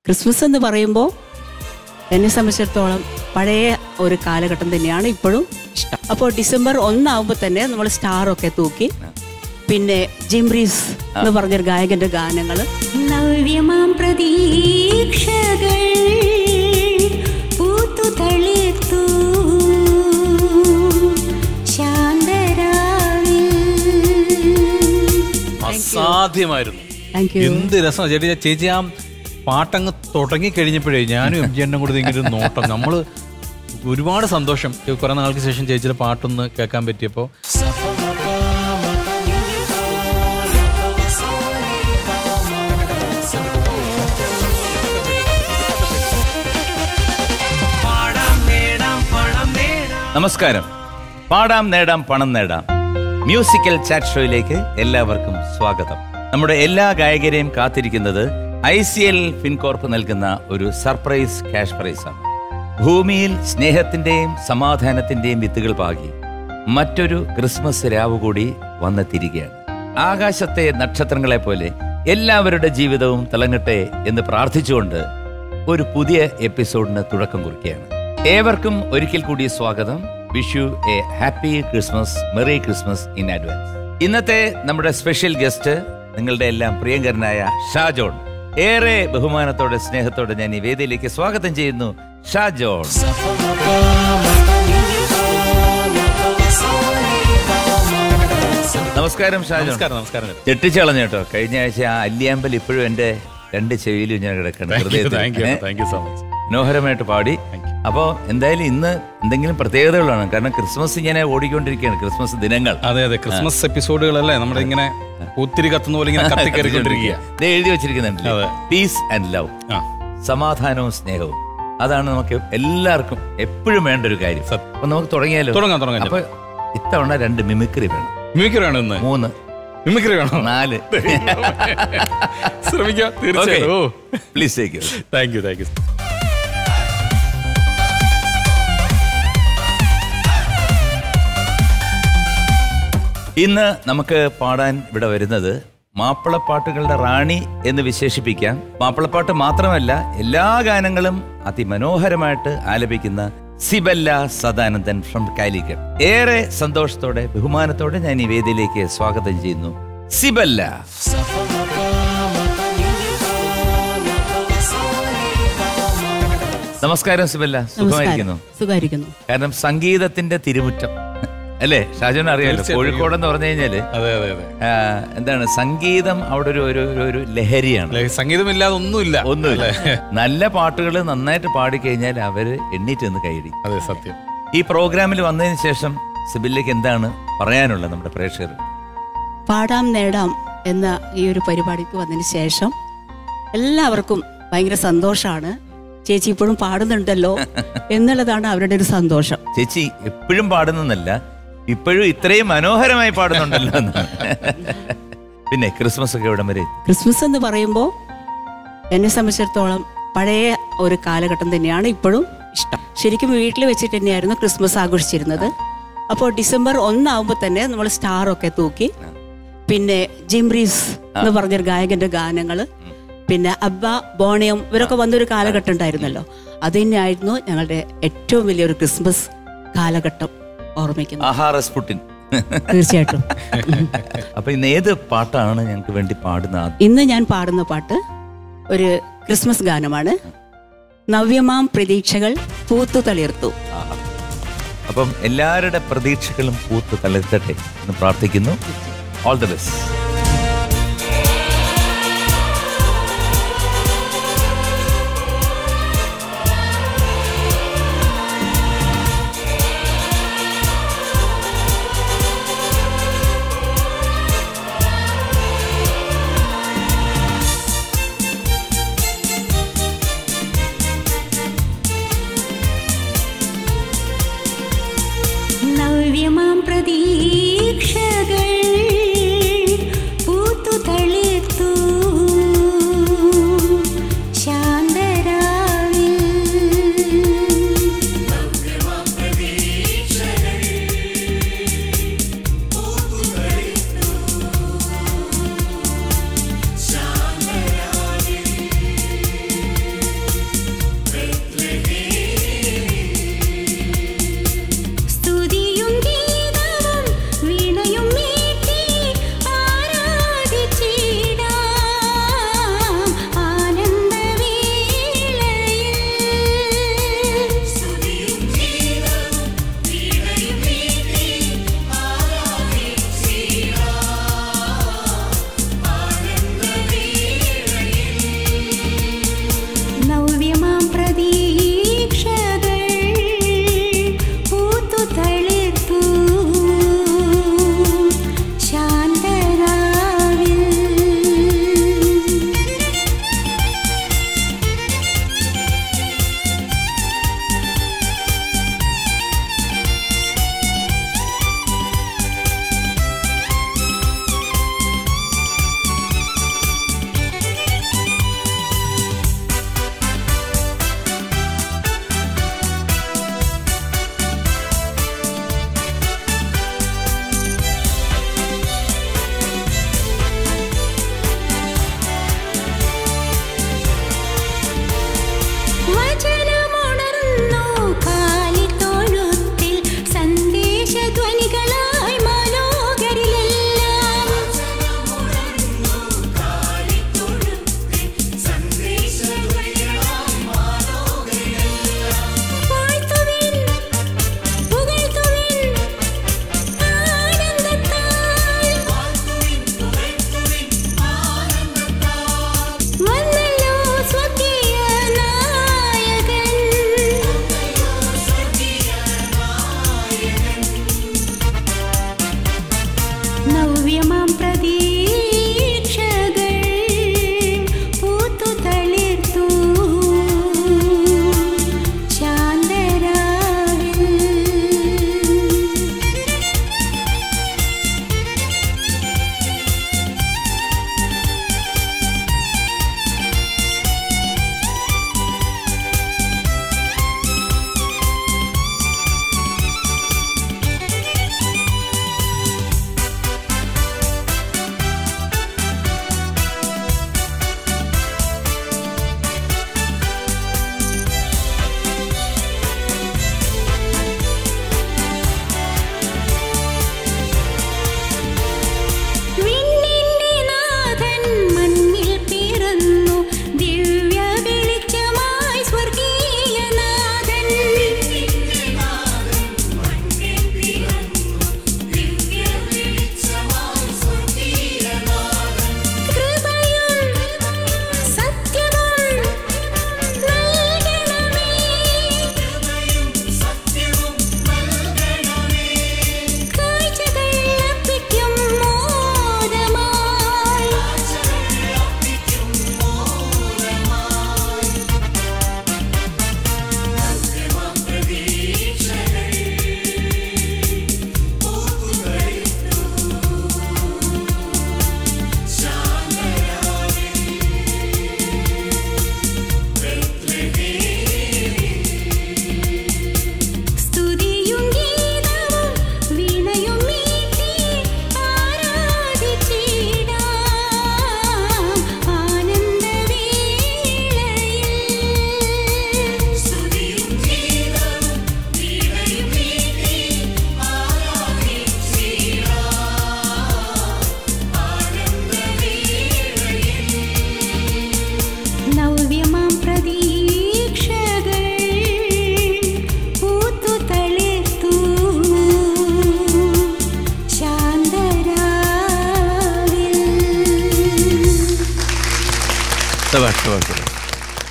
Christmas എന്ന് പറയുമ്പോൾ എന്നെ സംബന്ധിച്ചിടത്തോളം പഴയ ഒരു കാലഘട്ടം തന്നെയാണ് ഇപ്പോഴും ഇഷ്ടം. അപ്പോൾ ഡിസംബർ 1 തന്നെ നമ്മൾ സ്റ്റാറൊക്കെ തൂക്കി, പിന്നെ ജിംറീസ് എന്ന് പറഞ്ഞൊരു ഗായകന്റെ ഗാനങ്ങൾ, നവ്യമാം പ്രതീക്ഷകൾ പൂത്തുതളിർത്തു ശാന്തരാവിൽ. അസാധ്യമായിരുന്നു. എന്ത് രസം ചേച്ചി. ആ പാട്ടങ്ങ് തുടങ്ങി കഴിഞ്ഞപ്പോഴേ ഞാനും എം ജി എണ്ണും കൂടി ഇങ്ങനെ നോട്ടം. നമ്മള് ഒരുപാട് സന്തോഷം. കുറെ നാൾക്ക് ശേഷം ചേച്ചിയുടെ പാട്ടൊന്ന് കേൾക്കാൻ പറ്റിയപ്പോ. നമസ്കാരം. പാടാം നേടാം പണം നേടാം മ്യൂസിക്കൽ ചാറ്റ് ഷോയിലേക്ക് എല്ലാവർക്കും സ്വാഗതം. നമ്മുടെ എല്ലാ ഗായകരെയും കാത്തിരിക്കുന്നത് ICL ഫിൻകോർപ്പ് നൽകുന്ന ഒരു സർപ്രൈസ് ക്യാഷ് പ്രൈസാണ്. ഭൂമിയിൽ സ്നേഹത്തിന്റെയും സമാധാനത്തിന്റെയും വിത്തുകൾ പാകി മറ്റൊരു ക്രിസ്മസ് രാവ് കൂടി വന്നെത്തിരിക്കുകയാണ്. ആകാശത്തെ നക്ഷത്രങ്ങളെ പോലെ എല്ലാവരുടെ ജീവിതവും തിളങ്ങട്ടെ എന്ന് പ്രാർത്ഥിച്ചുകൊണ്ട് ഒരു പുതിയ എപ്പിസോഡിന് തുടക്കം കുറിക്കുകയാണ്. ഏവർക്കും ഒരിക്കൽ കൂടി സ്വാഗതം. Wish you a happy Christmas, merry Christmas in advance. ഇന്നത്തെ നമ്മുടെ സ്പെഷ്യൽ ഗസ്റ്റ് നിങ്ങളുടെ എല്ലാം പ്രിയങ്കരനായ ഷാജോൺ. ഏറെ ബഹുമാനത്തോടെ സ്നേഹത്തോടെ ഞാൻ ഈ വേദിയിലേക്ക് സ്വാഗതം ചെയ്യുന്നു. ഷാജോൺ. നമസ്കാരം ഷാജോൺ. നമസ്കാരം. ഞെട്ടിച്ചളഞ്ഞു കേട്ടോ. കഴിഞ്ഞ ആഴ്ച ആ അല്ലിയാമ്പൽ ഇപ്പോഴും എന്റെ 2 ചെവിയിലും ഞാൻ കിടക്കണം. മനോഹരമായിട്ട് പാടി. അപ്പോ എന്തായാലും ഇന്ന് എന്തെങ്കിലും പ്രത്യേകതകളാണ്. കാരണം ക്രിസ്മസ് ഇങ്ങനെ ഓടിക്കൊണ്ടിരിക്കുകയാണ്, ക്രിസ്മസ് ദിനങ്ങൾ. അതെ അതെ, ക്രിസ്മസ് എപ്പിസോഡുകളല്ലേ നമ്മുടെ ഇങ്ങനെ ഒത്തിരി കത്തുന്ന പോലെ ഇങ്ങനെ കത്തിക്കറിക്കൊണ്ടിരിക്കുക. എഴുതി വെച്ചിരിക്കുന്നുണ്ട് പീസ് ആൻഡ് ലവ്, സമാധാനവും സ്നേഹവും. അതാണ് നമുക്ക് എല്ലാവർക്കും എപ്പോഴും വേണ്ട ഒരു കാര്യം. അപ്പൊ നമുക്ക് തുടങ്ങിയാലോ? തുടങ്ങാം. അപ്പൊ ഇത്തവണ 2 മിമിക്രി വേണം. മിമിക്രി വേണം. 3 മിമിക്രി വേണം. 4 ശ്രമിക്കാം. തീർച്ചയായും. Please take it. Thank you. ഇന്ന് നമുക്ക് പാടാൻ ഇവിടെ വരുന്നത് മാപ്പിളപ്പാട്ടുകളുടെ റാണി എന്ന് വിശേഷിപ്പിക്കാം. മാപ്പിളപ്പാട്ട് മാത്രമല്ല, എല്ലാ ഗാനങ്ങളും അതിമനോഹരമായിട്ട് ആലപിക്കുന്ന സിബല്ല സദാനന്ദൻ ഫ്രം കാലിക്കറ്റ്. ഏറെ സന്തോഷത്തോടെ ബഹുമാനത്തോടെ ഞാൻ ഈ വേദിയിലേക്ക് സ്വാഗതം ചെയ്യുന്നു സിബല്ല. നമസ്കാരം സിബല്ല. സുഖമായിരിക്കുന്നു? കാരണം സംഗീതത്തിന്റെ തിരുമുറ്റം അല്ലേ ഷാജോൻ? അറിയാലോ, കോഴിക്കോട് എന്ന് പറഞ്ഞു കഴിഞ്ഞാല് എന്താണ് സംഗീതം അവിടെ ഒരു ലഹരിയാണ്. സംഗീതമില്ലാതെ ഒന്നുമില്ല. നല്ല പാട്ടുകൾ നന്നായിട്ട് പാടിക്കഴിഞ്ഞാൽ അവര് എണ്ണീറ്റ് നിന്ന് കൈയടി. അതെ, സത്യം. ഈ പ്രോഗ്രാമിൽ വന്നതിന് ശേഷം സിബില്ലയ്ക്ക് എന്താണ് പറയാനുള്ളത് നമ്മുടെ പ്രേക്ഷകർ? പാടാം നേടാം എന്ന ഈ ഒരു പരിപാടിക്ക് വന്നതിന് ശേഷം എല്ലാവർക്കും ഭയങ്കര സന്തോഷമാണ്. ചേച്ചി ഇപ്പോഴും പാടുന്നുണ്ടല്ലോ എന്നുള്ളതാണ് അവരുടെ ഒരു സന്തോഷം. ചേച്ചി എപ്പോഴും പാടുന്നല്ല, ഇപ്പോഴും ഇത്രയും മനോഹരമായി പാടുന്നുണ്ടല്ലോ എന്നാണ്. പിന്നെ ക്രിസ്മസ് ഒക്കെ എവിടം വരെ? ക്രിസ്മസ് എന്ന് പറയുമ്പോൾ എന്നെ സംബന്ധിച്ചിടത്തോളം പഴയ ഒരു കാലഘട്ടം തന്നെയാണ് ഇപ്പോഴും ഇഷ്ടം. ശരിക്കും വീട്ടിൽ വെച്ചിട്ട് തന്നെയായിരുന്നു ക്രിസ്മസ് ആഘോഷിച്ചിരുന്നത്. അപ്പോൾ ഡിസംബർ 1 തന്നെ നമ്മൾ സ്റ്റാറൊക്കെ തൂക്കി, പിന്നെ ജിംറീസ് എന്ന് പറഞ്ഞൊരു ഗായകന്റെ ഗാനങ്ങൾ, പിന്നെ അബ്ബ ബോണിയം ഇവരൊക്കെ വന്നൊരു കാലഘട്ടം ഉണ്ടായിരുന്നല്ലോ. അത് തന്നെയായിരുന്നു ഞങ്ങളുടെ ഏറ്റവും വലിയൊരു ക്രിസ്മസ് കാലഘട്ടം ഓർമ്മിക്കുന്നത്. തീർച്ചയായിട്ടും. അപ്പൊ ഇന്ന് ഏത് പാട്ടാണ് ഞങ്ങൾക്ക് വേണ്ടി പാടുന്നത്? ഇന്ന് ഞാൻ പാടുന്ന പാട്ട് ഒരു ക്രിസ്മസ് ഗാനമാണ്. നവ്യമാം പ്രതീക്ഷകൾ പൂത്തു തളിർത്തു. അപ്പം എല്ലാവരുടെ പ്രതീക്ഷകളും പൂത്തു തളിർത്തട്ടെ എന്ന് പ്രാർത്ഥിക്കുന്നു. All the best. നവ്യമാം പ്രതീക്ഷകൾ പൂത്തു തളിർത്തു ശാന്തരാവിൽ.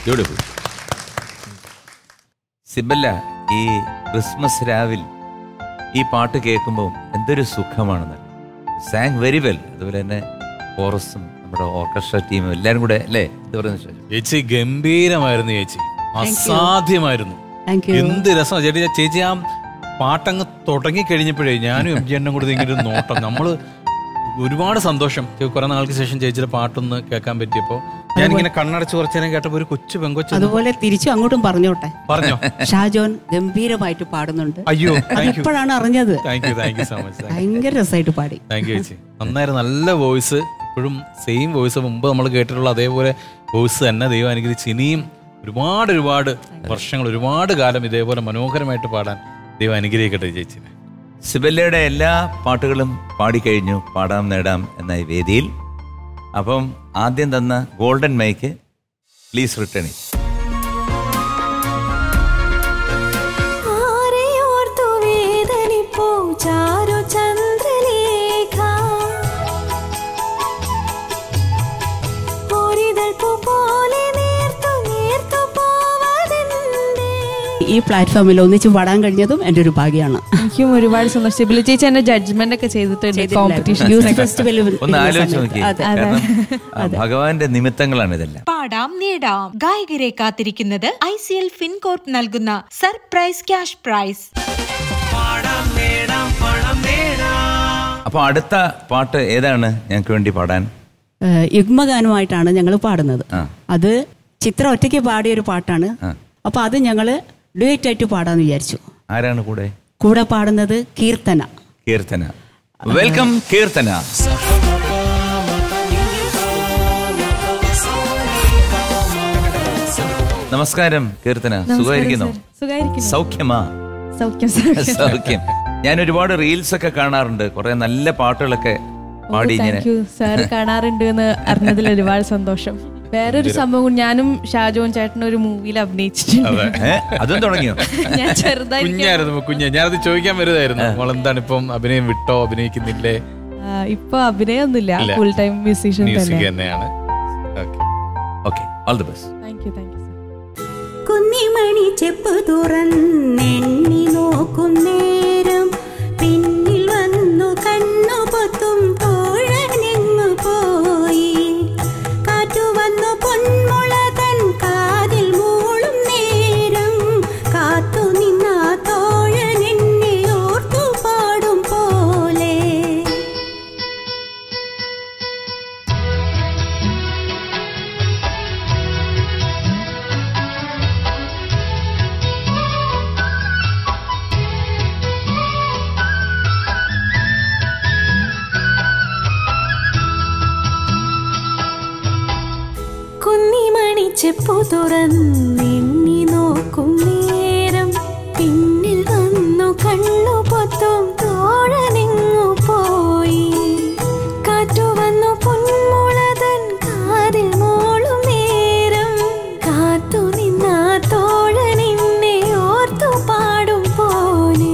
ബ്യൂട്ടിഫുൾ. സിബല്ല, ഈ ക്രിസ്മസ് രാവിൽ ഈ പാട്ട് കേൾക്കുമ്പോൾ എന്തൊരു സുഖമാണെന്ന്. Sang very well. അതുപോലെ തന്നെ കോറസും നമ്മുടെ ഓർക്കസ്ട്ര ടീമും എല്ലാരും കൂടെ അല്ലേ? ഇത് പറയുന്ന ചേച്ചി ഗംഭീരമായിരുന്നു ചേച്ചി, അസാധ്യമായിരുന്നു. എന്ത് രസം ചേട്ടി. ചേച്ചി ആ പാട്ടങ്ങ് തുടങ്ങി കഴിഞ്ഞപ്പോഴേ ഞാനും എം ജി എണ്ണും കൂടെ ഇങ്ങനെ ഒരു നോട്ടം. നമ്മള് ഒരുപാട് സന്തോഷം. കുറെ നാൾക്ക് ശേഷം ചേച്ചിയുടെ പാട്ടൊന്ന് കേൾക്കാൻ പറ്റിയപ്പോ ഞാനിങ്ങനെ കണ്ണടച്ച് കുറച്ചു നേരം കേട്ടപ്പോ ഒരു കൊച്ചു പെങ്കൊച്ചു. അതുപോലെ തിരിച്ചു അങ്ങോട്ടും പറഞ്ഞോട്ടെ. പറഞ്ഞോ? ഷാജോൻ ഗംഭീരമായിട്ട് പാടുന്നുണ്ട്. അയ്യോ, ഇപ്പോഴാണ് അറിഞ്ഞത്. Thank you so much. ഭയങ്കര രസമായിട്ട് പാടി. താങ്ക് യു ചേച്ചി. നന്നായിരുന്നു. നല്ല വോയിസ്. ഇപ്പോഴും സെയിം വോയിസ്, മുമ്പ് നമ്മൾ കേട്ടിട്ടുള്ള അതേപോലെ വോയിസ് തന്നെ ദൈവം അനുഗ്രഹിച്ച് ഇനിയും ഒരുപാട് വർഷങ്ങൾ, ഒരുപാട് കാലം ഇതേപോലെ മനോഹരമായിട്ട് പാടാൻ ദൈവം അനുഗ്രഹിക്കട്ടെ ചേച്ചിനെ. സിബല്ലയുടെ എല്ലാ പാട്ടുകളും പാടിക്കഴിഞ്ഞു പാടാം നേടാം എന്ന ഈ വേദിയിൽ. അപ്പം ആദ്യം തന്ന ഗോൾഡൻ മൈക്ക് പ്ലീസ് റിട്ടേൺ. ഈ പ്ലാറ്റ്ഫോമിൽ ഒന്നിച്ച് പാടാൻ കഴിഞ്ഞതും എൻ്റെ ഒരു ഭാഗ്യമാണ്. എനിക്കും ഒരുപാട് സന്തോഷം. സിബില ചേച്ചി എന്നെ ജഡ്ജ്മെന്റ് ഒക്കെ ചെയ്തിട്ടുണ്ട് കോമ്പറ്റീഷൻ യൂത്ത് ഫെസ്റ്റിവലിൽ. ഒന്ന് ആലോചിച്ച് നോക്കി, ഭഗവാന്റെ നിമിത്തങ്ങളാണ് ഇതെല്ലാം. പാടാം നേടാം ഗായകരെ കാത്തിരിക്കുന്നത് ICL ഫിൻകോർപ്പ് നൽകുന്ന സർപ്രൈസ് ക്യാഷ് പ്രൈസ്. അപ്പൊ അടുത്ത പാട്ട് ഏതാണ് ഞങ്ങൾക്ക് വേണ്ടി പാടാൻ? യുഗ്മഗാനമായിട്ടാണ് ഞങ്ങൾ പാടുന്നത്. അത് ചിത്ര ഒറ്റയ്ക്ക് പാടിയ ഒരു പാട്ടാണ്. അപ്പൊ അത് ഞങ്ങള് ഡ്യുവറ്റ് ആയിട്ട് പാടാന്ന് വിചാരിച്ചു. ആരാണ് കൂടെ പാടുന്നത്? കീർത്തന. വെൽക്കം കീർത്തന. നമസ്കാരം കീർത്തന. സുഖമായിരിക്കുന്നോ? സൗഖ്യമാ? സൗഖ്യം. ഞാൻ ഒരുപാട് റീൽസ് ഒക്കെ കാണാറുണ്ട്, കുറെ നല്ല പാട്ടുകളൊക്കെ പാടി ഇങ്ങനെ. സാർ കാണാറുണ്ട് എന്ന് അറിഞ്ഞതിൽ ഒരുപാട് സന്തോഷം. വേറൊരു സംഭവം, ഞാനും ഷാജോൻ ചേട്ടനും ഒരു മൂവിയിൽ അഭിനയിച്ചിട്ടുണ്ട്. അതും തുടങ്ങിയോ? ഞാൻ ചെറുതായിരുന്നു കുഞ്ഞ്. ഞാനത് ചോദിക്കാൻ വരുമായിരുന്നു. എന്താണ് ഇപ്പം അഭിനയം വിട്ടോ? അഭിനയിക്കുന്നില്ലേ? ഇപ്പൊ അഭിനയൊന്നുമില്ല, ഫുൾ ടൈം മ്യൂസിഷ്യൻ തന്നെയാണ്. All the best. Thank you. കുന്നിമണി ചെപ്പ് തുറന്നെണ്ണി നോക്കും നേരം പിന്നിൽ വന്നു കണ്ണു പൊത്തും തോഴനെങ്ങു പോയി. കാറ്റു വന്നു പൊന്മുള തൻ കാതിൽ മൂളും നേരം കാത്തു നിന്ന തോഴനെന്നെ ഓർത്തു പാടും പോലെ. ചെപ്പു തുറന്നെണ്ണി നോക്കും നേരം പിന്നിൽ വന്നു കണ്ണു പൊത്തും തോഴനെങ്ങു പോയി. കാറ്റു വന്നു പൊന്മുളതൻ കാതിൽ മോളും നേരം കാത്തു നിന്ന തോഴനെന്നെ ഓർത്തു പാടും പോലെ.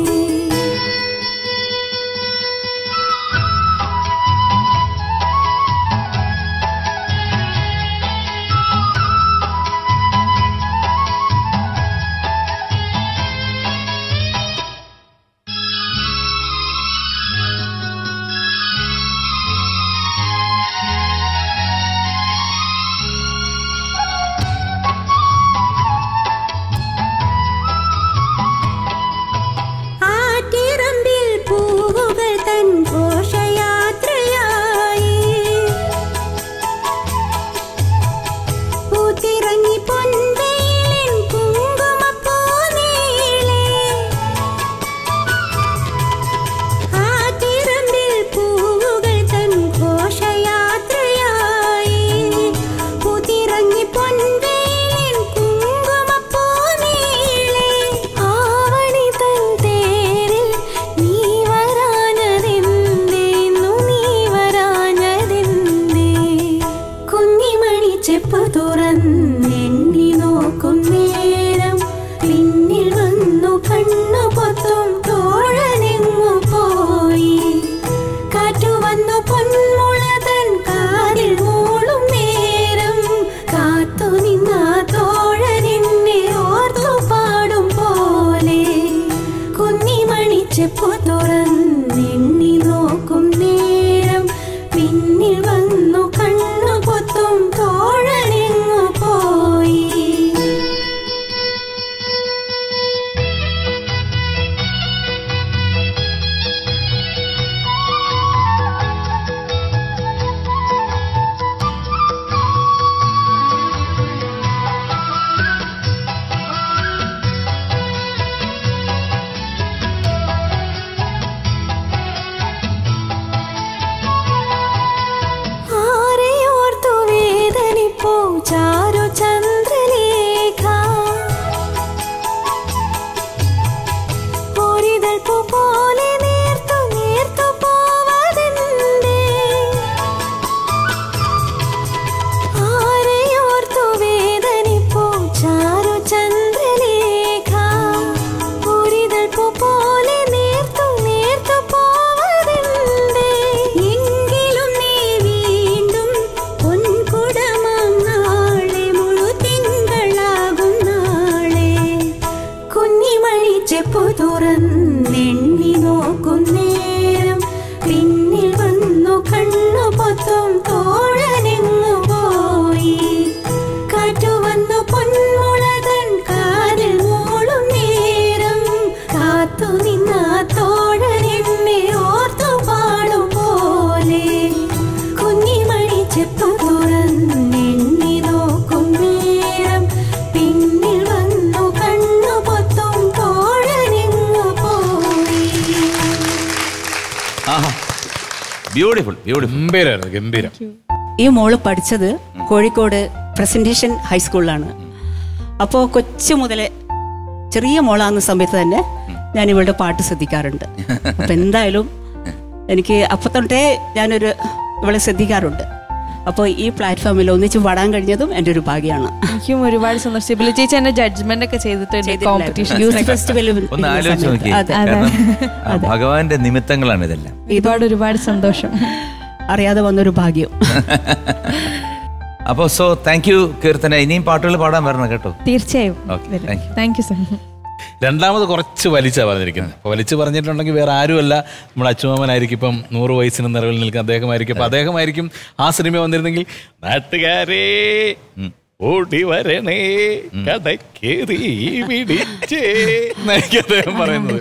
ബ്യൂട്ടിഫുൾ ഗംഭീരായിരുന്നു, ഗംഭീരം. ഈ മോള് പഠിച്ചത് കോഴിക്കോട് പ്രസന്റേഷൻ ഹൈസ്കൂളിലാണ്. അപ്പോൾ കൊച്ചു മുതലേ ചെറിയ മോളാകുന്ന സമയത്ത് തന്നെ ഞാൻ ഇവളുടെ പാട്ട് ശ്രദ്ധിക്കാറുണ്ട്. അപ്പം എന്തായാലും എനിക്ക് അപ്പം തൊട്ടേ ഇവളെ ശ്രദ്ധിക്കാറുണ്ട്. അപ്പോൾ ഈ പ്ലാറ്റ്ഫോമിൽ ഒന്നിച്ച് പാടാൻ കഴിഞ്ഞതും എൻ്റെ ഒരു ഭാഗ്യമാണ്. എനിക്കും ഒരുപാട് സന്തോഷം. സിബില ചേച്ചി എന്നെ ജഡ്ജ്മെന്റ് ഒക്കെ ചെയ്തിട്ടുണ്ട് കോമ്പറ്റീഷൻ യൂത്ത് ഫെസ്റ്റിവലിൽ. ഒന്ന് ആലോചിച്ച് നോക്കി, ഭഗവാന്റെ നിമിത്തങ്ങളാണ് ഇതെല്ലാം. ഒരുപാട് സന്തോഷം. അറിയാതെ വന്നൊരു ഭാഗ്യം. അപ്പോൾ താങ്ക് യു കീർത്തന. ഇനിയും പാട്ടുകൾ പാടാൻ വരണം കേട്ടോ. തീർച്ചയായും. Thank you sir. രണ്ടാമത് കുറച്ച് വലിച്ചാ പറഞ്ഞിരിക്കുന്നത്. അപ്പോൾ വലിച്ചു പറഞ്ഞിട്ടുണ്ടെങ്കിൽ വേറെ ആരുമല്ല, നമ്മുടെ അച്ചുമാമനായിരിക്കും. ഇപ്പം 100 വയസ്സിന് നിറവിൽ നിൽക്കുന്ന അദ്ദേഹമായിരിക്കും. അപ്പം അദ്ദേഹമായിരിക്കും ആ സിനിമ വന്നിരുന്നെങ്കിൽ നാട്ടുകാരേ ഓടി വരണേ കടക്കേറി പിടിച്ചേ എന്നായിരിക്കും അദ്ദേഹം പറയുന്നത്.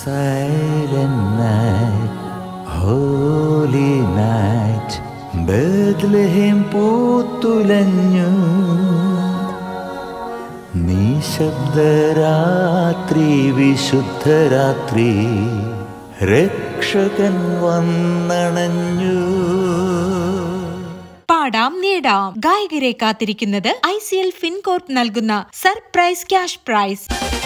Holy night, Bethlehem പൂത്തുലഞ്ഞു, നിശബ്ദരാത്രി വിശുദ്ധരാത്രി, രക്ഷകൻ വന്നണഞ്ഞു. പാടാം നേടാം ഗായകരെ കാത്തിരിക്കുന്നത് ICL ഫിൻകോർപ്പ് നൽകുന്ന സർപ്രൈസ് ക്യാഷ് പ്രൈസ്.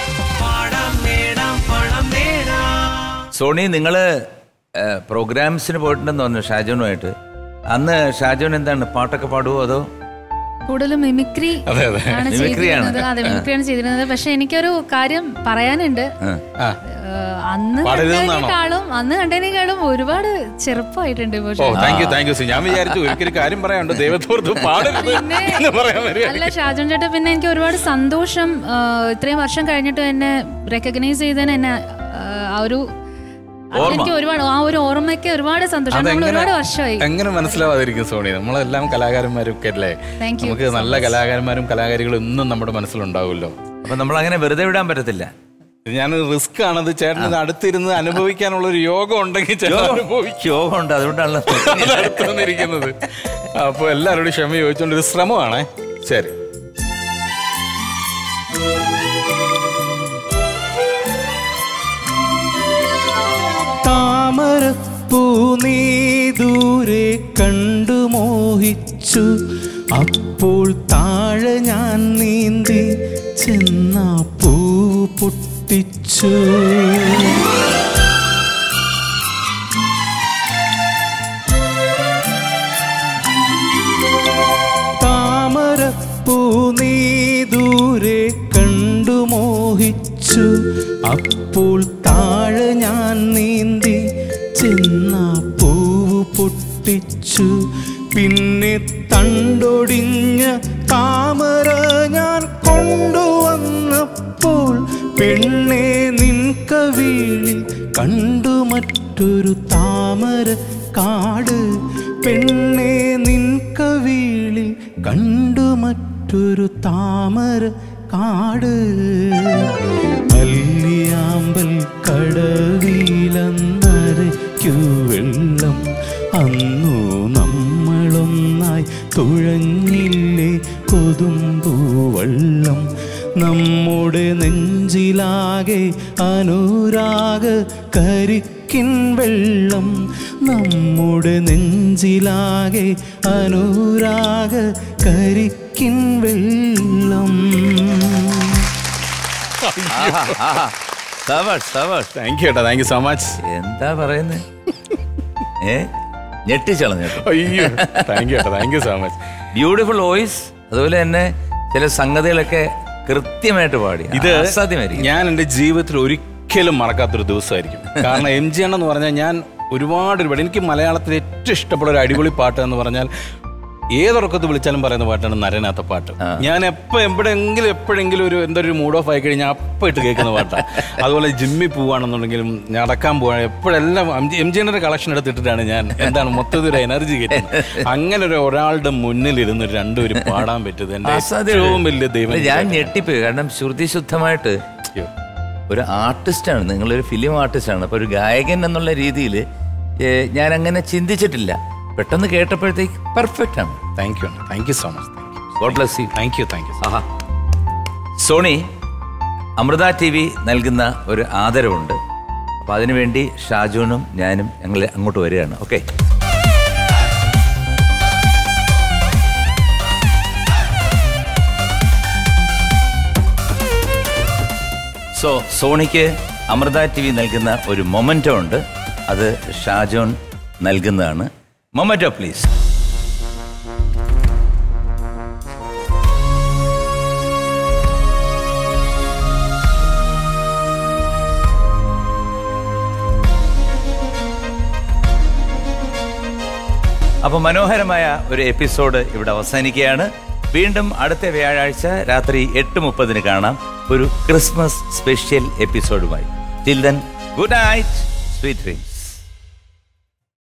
സോണി, നിങ്ങള് പ്രോഗ്രാംസിന് പോയിട്ടുണ്ടെന്ന് പറഞ്ഞു ഷാജോനുമായിട്ട്. അന്ന് ഷാജോൻ എന്താണ് പാട്ടൊക്കെ പാടുവോ അതോ? കൂടുതലും മിമിക്രി ആണ് ചെയ്തിരുന്നത്. അതെ, മിമിക്രിയാണ് ചെയ്തിരുന്നത്. പക്ഷെ എനിക്കൊരു കാര്യം പറയാനുണ്ട്. അന്ന് കണ്ടതിനേക്കാളും ഒരുപാട് ചെറുപ്പമായിട്ടുണ്ട്. ഞാൻ വിചാരിച്ചു ഒരിക്കലും കാര്യം പറയാനുണ്ട്, ദൈവത്തോർത്ത് പാടരുത് എന്ന് പറയാൻ. അല്ല ഷാജോൻ ചേട്ടാ, പിന്നെ എനിക്ക് ഒരുപാട് സന്തോഷം. ഇത്രയും വർഷം കഴിഞ്ഞിട്ട് എന്നെ റെക്കഗ്നൈസ് ചെയ്തതിന് എന്നെ എനിക്ക് ഒരുപാട് ആ ഒരു ഓർമ്മയ്ക്ക് ഒരുപാട് സന്തോഷം. നമ്മൾ ഒരുപാട് വർഷമായി. എങ്ങനെ മനസ്സിലാവാതിരിക്കും സോണി? നമ്മളെല്ലാം കലാകാരന്മാരും ഒക്കെ അല്ലേ. നമുക്ക് നല്ല കലാകാരന്മാരും കലാകാരികളും എന്നും നമ്മുടെ മനസ്സിലുണ്ടാവുമല്ലോ. അപ്പൊ നമ്മൾ അങ്ങനെ വെറുതെ വിടാൻ പറ്റത്തില്ല. ഞാൻ റിസ്ക് ആണത്. ചേട്ടന് അടുത്തിരുന്ന് അനുഭവിക്കാനുള്ള ഒരു യോഗം ഉണ്ടെങ്കിൽ യോഗം ഉണ്ട്, അതുകൊണ്ടാണല്ലോ അടുത്ത് വന്നിരിക്കുന്നത്. അപ്പൊ എല്ലാവരോടും ക്ഷമ ചോദിച്ചുകൊണ്ടൊരു ശ്രമമാണേ. ശരി. താമരപ്പൂ നീ ദൂരെ കണ്ടു മോഹിച്ചു, അപ്പോൾ താഴെ ഞാൻ നീന്തി ചെന്ന പൂ പൊട്ടിച്ചു. താമരപ്പൂ നീ ദൂരെ കണ്ടു മോഹിച്ചു, അപ്പോൾ താഴെ ഞാൻ നീന്തി ചെന്ന പൂവ് പൊട്ടിച്ചു. പിന്നെ തണ്ടൊടിഞ്ഞ താമര ഞാൻ കൊണ്ടുവന്നപ്പോൾ പെണ്ണെ നിൻ കവിളിൽ കണ്ടു മറ്റൊരു താമര കാട്. പെണ്ണെ നിൻ കവിളിൽ കണ്ടു മറ്റൊരു താമര കാട്. അല്ലിയാമ്പൽ കടവിലന്നരയ്ക്കു വെള്ളം, അന്നു നമ്മളൊന്നായി തുഴഞ്ഞില്ലേ കൊതുമ്പൂവെള്ളം. നമ്മുടെ നെഞ്ചിലാകെ അനുരാഗ കരിക്കിൻ വെള്ളം, നമ്മുടെ നെഞ്ചിലാകെ അനുരാഗ കരിക്കിൻ വെള്ളം. എന്താ പറയുന്നത്? ഞെട്ടിച്ചളഞ്ഞു. Beautiful voice. അതുപോലെ തന്നെ ചില സംഗതികളൊക്കെ കൃത്യമായിട്ട് പാടി. ഇത് അസാധ്യമായിരിക്കും. ഞാൻ എൻ്റെ ജീവിതത്തിൽ ഒരിക്കലും മറക്കാത്തൊരു ദിവസമായിരിക്കും. കാരണം MG എന്ന് പറഞ്ഞാൽ ഞാൻ ഒരുപാട് എനിക്ക് മലയാളത്തിൽ ഏറ്റവും ഇഷ്ടപ്പെട്ട ഒരു അടിപൊളി പാട്ട് എന്ന് പറഞ്ഞാൽ ഏതൊറക്കത്ത് വിളിച്ചാലും പറയുന്ന പാട്ടാണ് നരനാത്ത പാട്ട്. ഞാൻ എപ്പോഴെങ്കിലും ഒരു എന്തൊരു മൂഡ് ഓഫ് ആയി കഴിഞ്ഞാൽ അപ്പം ഇട്ട് കേൾക്കുന്ന പാട്ടാണ്. അതുപോലെ ജിമ്മിൽ പോവുകയാണെന്നുണ്ടെങ്കിലും നടക്കാൻ പോവുകയാണ് എപ്പോഴെല്ലാം MGയുടെ കളക്ഷൻ എടുത്തിട്ടാണ് ഞാൻ മൊത്തത്തിൽ ഒരു എനർജി കിട്ടുന്നത്. അങ്ങനെ ഒരാളുടെ മുന്നിലിരുന്ന് രണ്ടുപേരും പാടാൻ പറ്റുന്നത് എൻ്റെ ഏറ്റവും വലിയ ദൈവം. ഞാൻ ഞെട്ടിപ്പോയി. കാരണം ശ്രുതിശുദ്ധമായിട്ട് ഒരു ആർട്ടിസ്റ്റാണ്, നിങ്ങളൊരു ഫിലിം ആർട്ടിസ്റ്റാണ്. അപ്പോൾ ഒരു ഗായകൻ എന്നുള്ള രീതിയിൽ ഞാൻ അങ്ങനെ ചിന്തിച്ചിട്ടില്ല. പെട്ടെന്ന് കേട്ടപ്പോഴത്തേക്ക് പെർഫെക്റ്റ് ആണ്. Thank you so much. God bless you. Thank you. Sony, Amrita TV നൽകുന്ന ഒരു ആദരവുണ്ട്. അപ്പോൾ അതിനുവേണ്ടി ഷാജോനും ഞാനും ഞങ്ങൾ അങ്ങോട്ട് വരികയാണ്. Okay. So sonic Amrita TV നൽകുന്ന ഒരു മൊമെന്റോ ഉണ്ട്, അത് ഷാജോൺ നൽകുന്നതാണ്. Memento please. അപ്പോൾ മനോഹരമായ ഒരു എപ്പിസോഡ് ഇവിടെ അവസാനിക്കുകയാണ്. വീണ്ടും അടുത്ത വ്യാഴാഴ്ച രാത്രി 8:30 കാണാം ഒരു ക്രിസ്മസ് സ്പെഷ്യൽ എപ്പിസോഡുമായി. Till then, good night, sweet dreams.